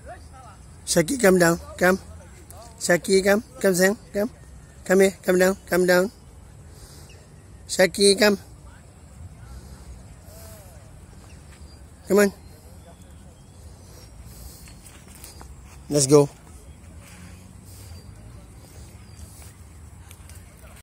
Shaki, come down. Come. Shaki, come. Come, Sam. Come. Come here. Come down. Come down. Shaki, come. Come on. Let's go.